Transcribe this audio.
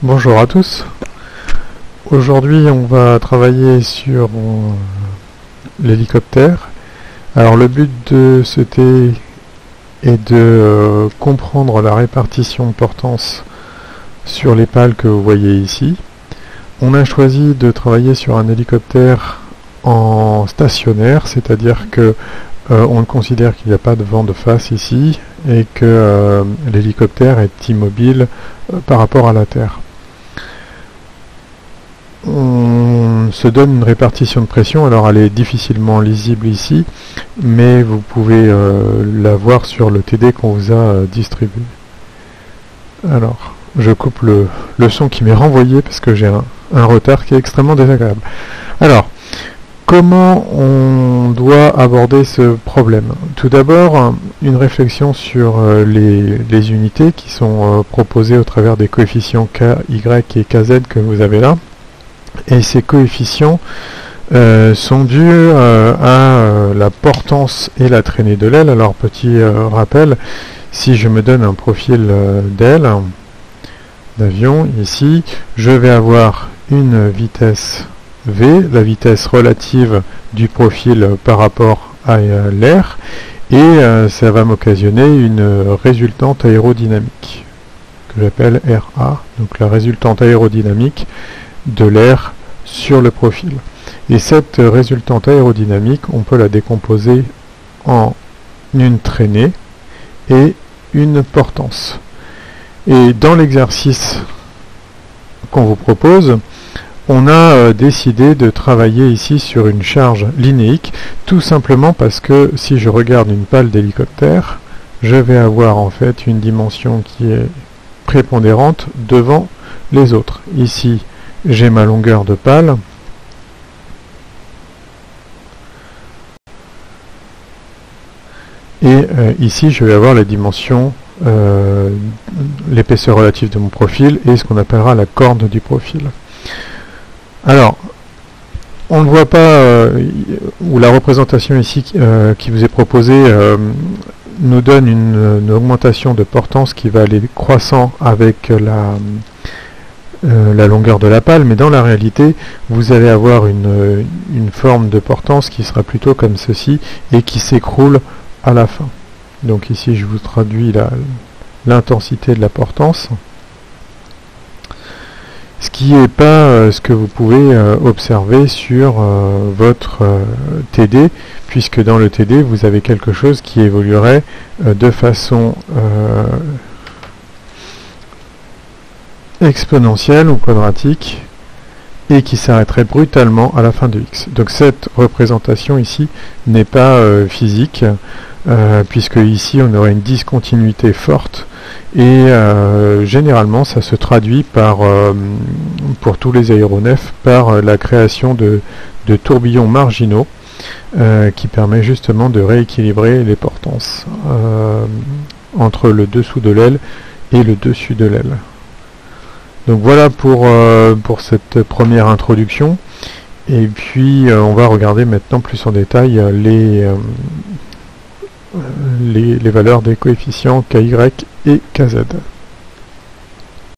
Bonjour à tous. Aujourd'hui, on va travailler sur l'hélicoptère. Alors, le but de ce T est de comprendre la répartition de portance sur les pales que vous voyez ici. On a choisi de travailler sur un hélicoptère en stationnaire, c'est-à-dire que on considère qu'il n'y a pas de vent de face ici et que l'hélicoptère est immobile par rapport à la Terre. On se donne une répartition de pression, alors elle est difficilement lisible ici, mais vous pouvez la voir sur le TD qu'on vous a distribué. Alors, je coupe le son qui m'est renvoyé parce que j'ai un retard qui est extrêmement désagréable. Alors, comment on doit aborder ce problème? Tout d'abord, une réflexion sur les unités qui sont proposées au travers des coefficients K, Y et KZ que vous avez là. Et ces coefficients sont dus à la portance et la traînée de l'aile. Alors, petit rappel, si je me donne un profil d'aile, d'avion, ici, je vais avoir une vitesse V, la vitesse relative du profil par rapport à l'air, et ça va m'occasionner une résultante aérodynamique, que j'appelle RA, donc la résultante aérodynamique de l'air sur le profil. Et cette résultante aérodynamique, on peut la décomposer en une traînée et une portance. Et dans l'exercice qu'on vous propose, on a décidé de travailler ici sur une charge linéique, tout simplement parce que si je regarde une pale d'hélicoptère, je vais avoir en fait une dimension qui est prépondérante devant les autres. Ici, j'ai ma longueur de pale. Et ici, je vais avoir la dimension, l'épaisseur relative de mon profil et ce qu'on appellera la corne du profil. Alors, on ne voit pas, ou la représentation ici qui vous est proposée nous donne une augmentation de portance qui va aller croissant avec la longueur de la pale, mais dans la réalité, vous allez avoir une forme de portance qui sera plutôt comme ceci et qui s'écroule à la fin. Donc ici, je vous traduis l'intensité de la portance. Ce qui n'est pas ce que vous pouvez observer sur votre TD, puisque dans le TD, vous avez quelque chose qui évoluerait de façon exponentielle ou quadratique et qui s'arrêterait brutalement à la fin de x. Donc cette représentation ici n'est pas physique, puisque ici on aurait une discontinuité forte et généralement ça se traduit par, pour tous les aéronefs, par la création de tourbillons marginaux qui permet justement de rééquilibrer les portances entre le dessous de l'aile et le dessus de l'aile. Donc voilà pour cette première introduction, et puis on va regarder maintenant plus en détail les valeurs des coefficients KY et KZ.